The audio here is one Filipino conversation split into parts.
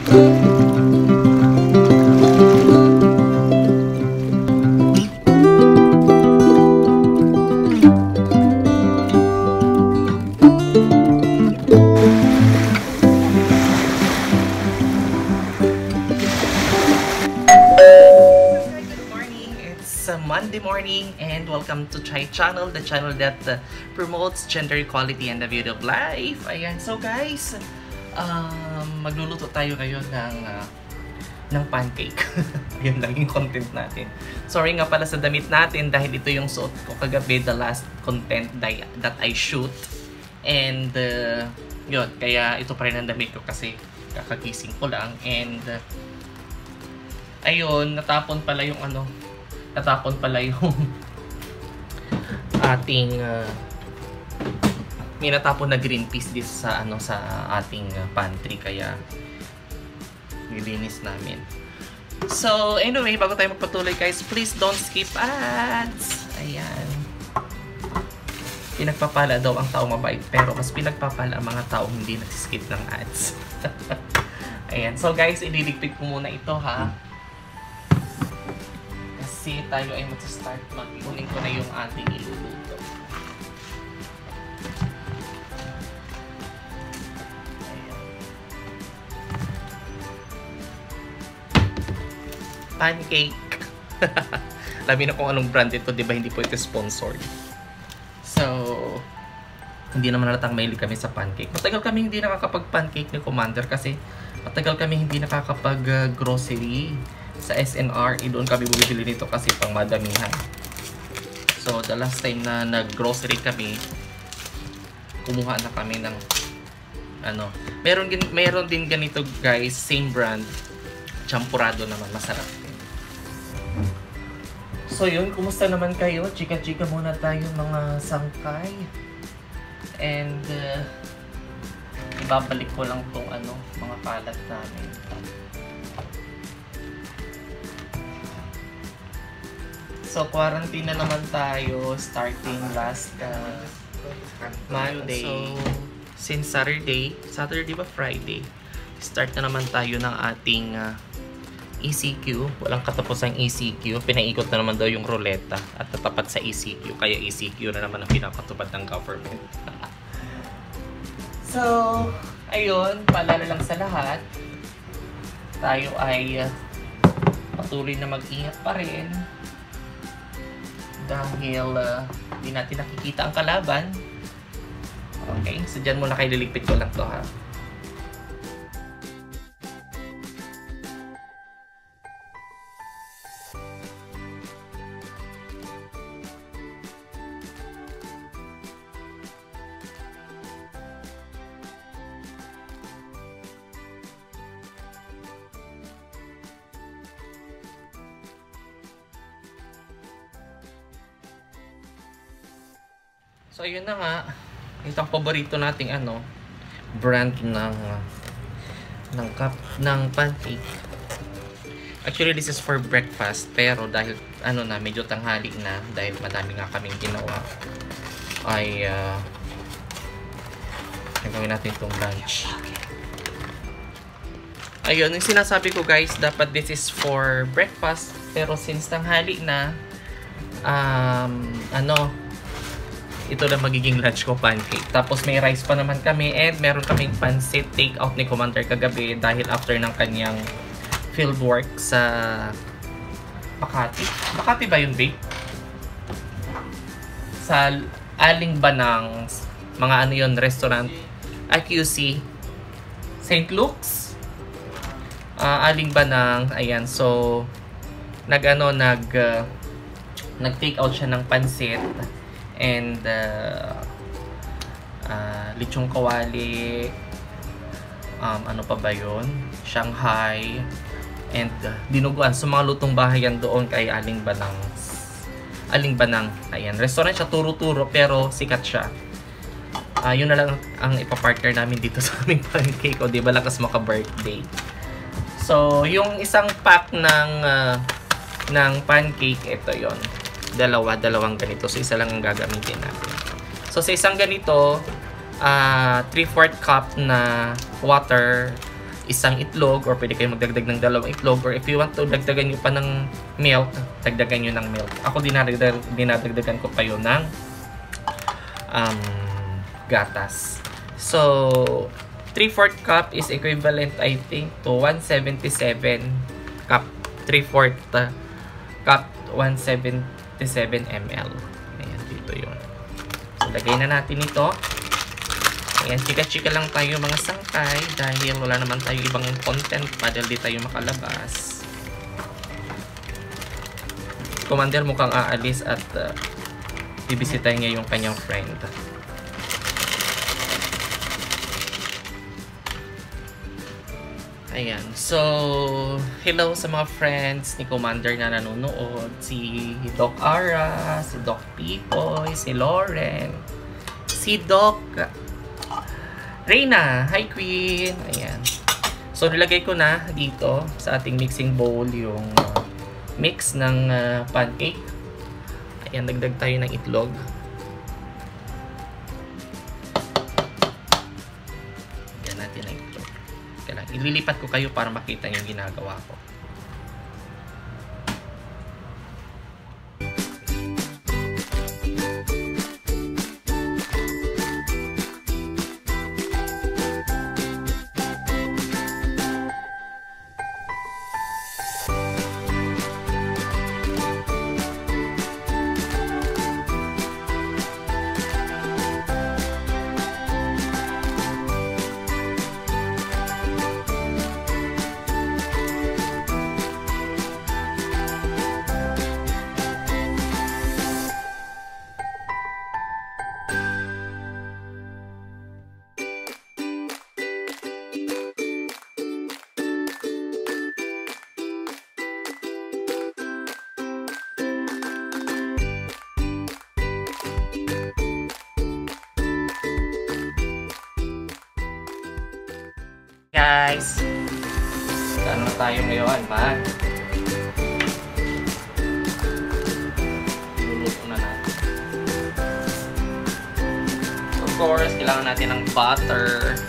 Monday morning and welcome to Chai Channel, the channel that promotes gender equality and the beauty of life. Ayan, so guys, magluluto tayo ngayon ng pancake. Yun lang yung content natin. Sorry nga pala sa damit natin dahil ito yung suot ko kagabi, the last content that I shoot. And yun, kaya ito pa rin ang damit ko kasi kakagising ko lang. And ayun, natapon pala yung ating may natapon na green peas dito sa sa ating pantry, kaya nilinis namin. So anyway, bago tayo magpatuloy guys, please don't skip ads. Ayan, pinagpapala daw ang taong mabait, pero mas pinagpapala ang mga taong hindi nag-skip ng ads. Ayan, so guys, ililigpit ko muna ito ha. Kasi tayo ay mag-start, mag-iunin ko na yung ating iluluto. Ayan. Pancake. Labi na kung anong brand ito, di ba? Hindi po ito sponsored. So, hindi naman nalatang mahilig kami sa pancake. Matagal kami hindi nakakapag-pancake ni Commander kasi matagal kami hindi nakakapag-grocery. Sa SNR, doon kami bumibili nito kasi pang madamihan. So, the last time na nag-grocery kami, kumuha na kami ng meron din ganito guys, same brand, champurado naman, masarap din. So yun, kumusta naman kayo? Chika-chika muna tayo mga sangkay. And ibabalik ko lang tong mga kalat namin. So, quarantine na naman tayo starting last Monday. So, since Saturday ba Friday, start na naman tayo ng ating ECQ. Walang katapusang ECQ. Pinaikot na naman daw yung ruleta at tatapat sa ECQ. Kaya ECQ na naman ang pinakatupad ng government. So, ayun, paalala lang sa lahat. Tayo ay patuloy na mag-ingat pa rin. Dahil hindi natin nakikita ang kalaban. Okay, so dyan muna kayo, liligpit ko lang to ha. So ayun na nga, ito ang paborito nating brand ng pancake. Actually this is for breakfast, pero dahil medyo tanghali na, dahil madami nga kaming ginawa, ay gagawin natin itong lunch. Ayun, yung sinasabi ko guys, dapat this is for breakfast, pero since tanghali na, ito na magiging lunch ko, pancake. Tapos may rice pa naman kami, and meron kaming pancit take out ni Commander kagabi dahil after ng kanyang field work sa Makati. Makati ba yun, babe? Sa Aling Banang, mga restaurant, IQC, St. Luke's, Aling Banang, ayan. So, nag-take out siya ng pancit. And lechong kawali, ano pa ba yun? Shanghai, and dinuguan. So mga lutong bahay yan doon kay Aling Banang. Ayan, restaurant siya, turo-turo, pero sikat siya. Yun na lang ang ipapartner namin dito sa aming pancake. O diba, lakas maka-birthday. So yung isang pack ng pancake, ito yon, dalawang ganito. So isa lang ang gagamitin natin. So sa isang ganito, 3/4 cup na water, isang itlog, or pwede kayo magdagdag ng 2 itlog, or if you want to dagdagan nyo pa ng milk, dagdagan nyo ng milk. Ako dinadagdagan ko pa yun ng gatas. So 3/4 cup is equivalent, I think, to 177 cup. 3/4 cup, 177 ml. Ayan, dito yun. So lagay na natin ito. Ayan, chika-chika lang tayo mga sangkay dahil wala naman tayo ibang content pa dahil di tayo makalabas. Commander mukhang aalis at bibisitahin niya yung kanyang friend. Ayan, so hello sa mga friends ni Commander na nanonood. Si Doc Ara, si Doc Pipoy, si Lauren, si Doc Reyna, hi Queen! Ayan. So, nilagay ko na dito sa ating mixing bowl yung mix ng pancake. Ayan, dagdag tayo ng itlog. Ayan natin ang itlog. Kailangan, ililipat ko kayo para makita yung ginagawa ko. Guys, saan na tayo ngayon, man? Luluto na natin. Of course, kailangan natin ng butter.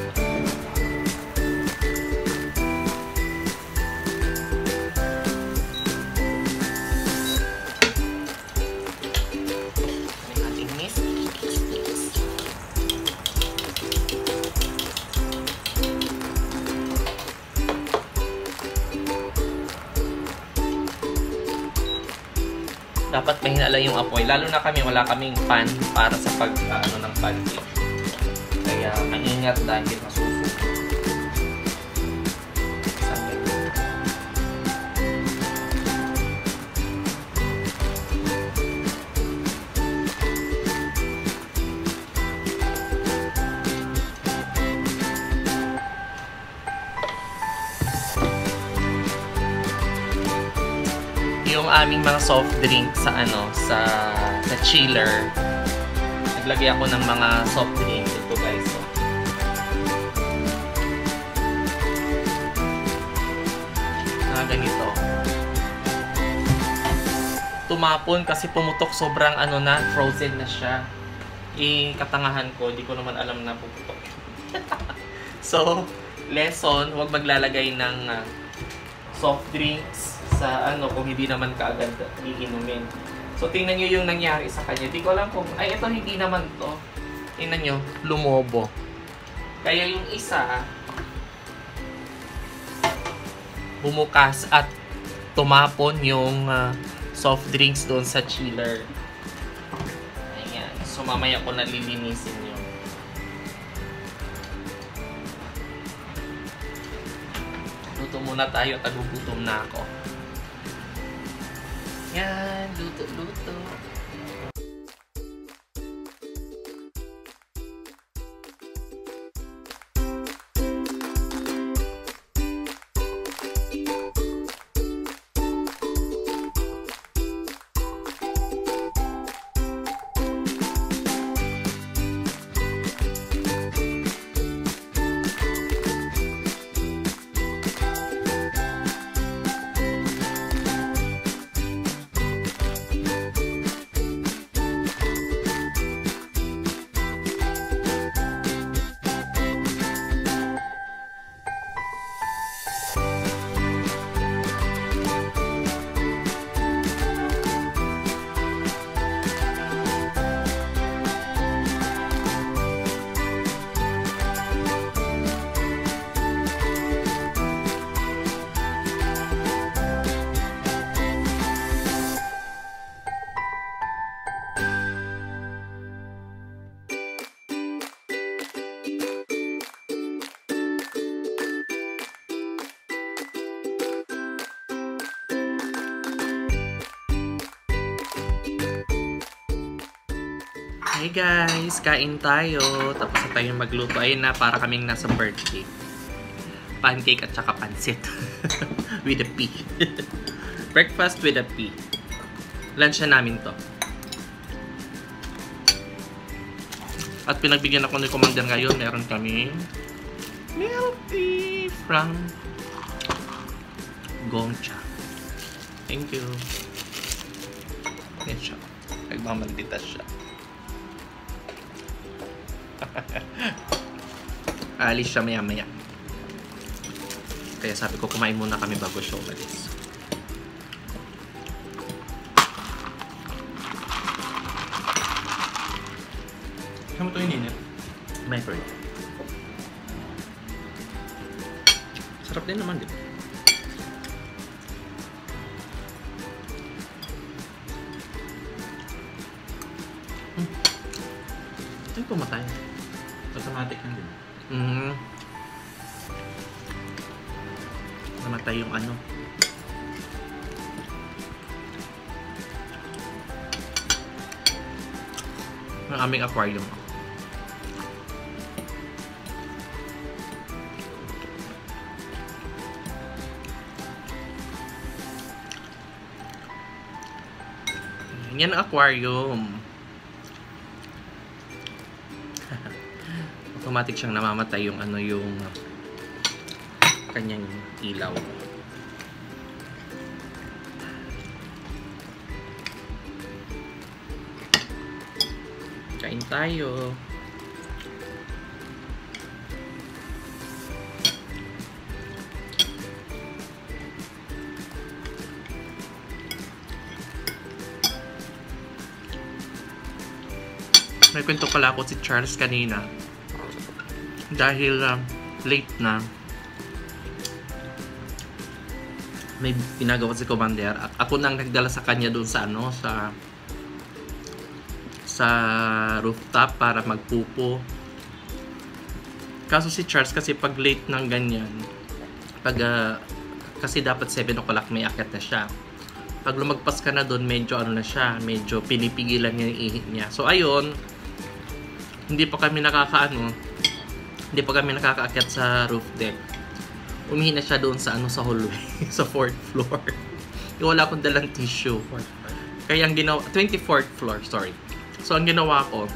Dapat mahina lang yung apoy. Lalo na kami, wala kaming pan para sa pag-ano ng pancake. Kaya maingat dahil masusuko. Yung aming mga soft drink sa sa chiller. Naglagay ako ng mga soft drink ito, guys. So, na ganito. Tumapon kasi pumutok, sobrang frozen na siya. Katangahan ko, di ko naman alam na pumutok. So, lesson, huwag maglalagay ng soft drinks sa kung hindi naman kaagad iinumin. So, tingnan nyo yung nangyari sa kanya. Di ko alam kung, ito hindi naman to. Tingnan nyo, lumobo. Kaya yung isa, bumukas at tumapon yung soft drinks doon sa chiller. Ayan. So, mamaya ko nalilinisin yun. Luto muna tayo, tagugutom na ako. Yan, luto-luto. Hey guys, kain tayo. Tapos na tayong magluto. Ayun na, para kaming nasa birthday. Pancake at saka pansit. With a P. Breakfast with a P. Lunch na namin to. At pinagbigyan ako ni Commander ngayon. Meron kami milk tea from Gongcha. Thank you. Yan siya. Nagmamaldita siya. Alis siya maya-maya. Kaya sabi ko, kumain muna kami bago siya umalis. Saan mo ito ininit? Microwave. Sarap din naman, di ba? Ito yung pumatay. Automatic lang din. Namatay yung ano. Ang aming aquarium. Yan ang aquarium. Automatic siyang namamatay yung ano, yung kanyang ilaw. Kain tayo. May kwento pala ako si Charles kanina. Dahil late na, may pinagawa si Commander. Ako nang nagdala sa kanya doon sa ano, sa rooftop para magpupo. Kaso si Charles kasi pag late ng ganyan, kasi dapat 7 o'clock may akyat na siya. Pag lumagpas ka na doon, medyo ano na siya, medyo pinipigilan niya yung ihi niya. So ayun, hindi pa kami nakakaakyat sa roof deck. Umihi na siya doon sa ano, sa hallway, sa 4th floor. Wala akong dalang tissue. Kaya ang ginawa, 24th floor, sorry. So ang ginawa ko,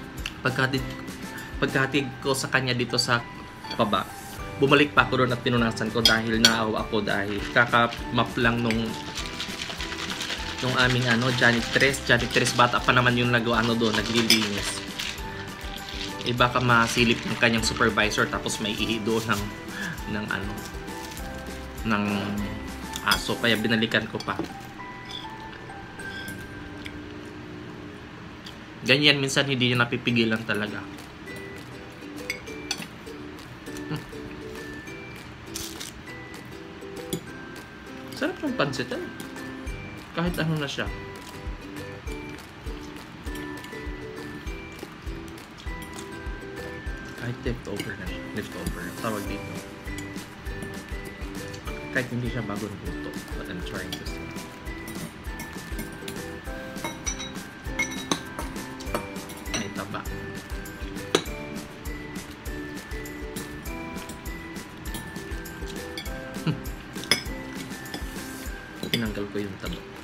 pagkatid ko sa kanya dito sa baba, bumalik pa ako doon at pinunasan ko dahil naawa ako dahil kakamap lang nung aming ano, janitress bata pa naman yung nagawa doon, naglilinis. Baka masilip ng kanyang supervisor tapos may ihi doon ng aso, kaya binalikan ko pa. Ganyan, minsan hindi niya napipigilan talaga. Sarap yung pansit eh. Kahit ano na siya. Kahit leftover na siya. Leftover. Tawag dito. Kahit hindi siya bagong luto. But I'm trying to say. May taba. Tinanggal ko yung taba.